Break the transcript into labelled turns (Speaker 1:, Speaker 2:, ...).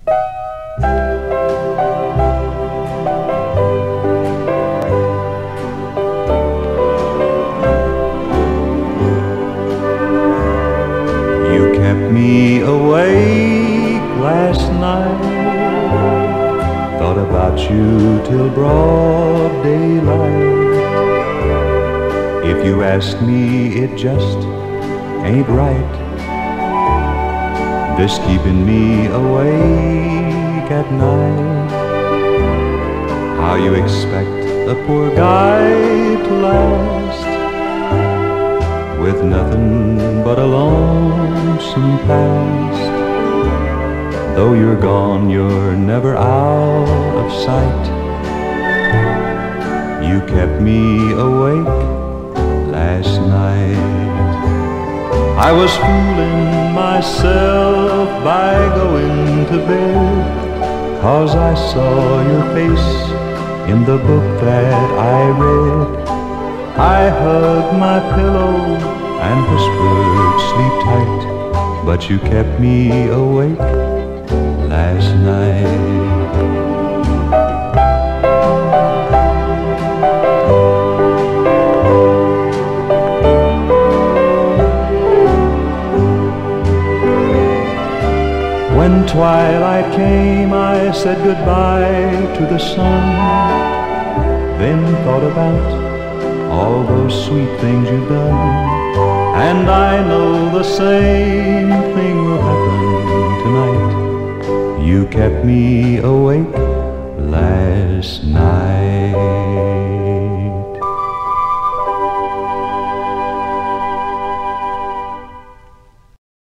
Speaker 1: You kept me awake last night, thought about you till broad daylight. If you ask me, it just ain't right, this keeping me awake at night. How you expect a poor guy to last with nothing but a lonesome past? Though you're gone, you're never out of sight. You kept me awake last night. I was fooling myself by going to bed, 'cause I saw your face in the book that I read. I hugged my pillow and whispered, sleep tight, but you kept me awake last night. When twilight came, I said goodbye to the sun, then thought about all those sweet things you've done. And I know the same thing will happen tonight. You kept me awake last night.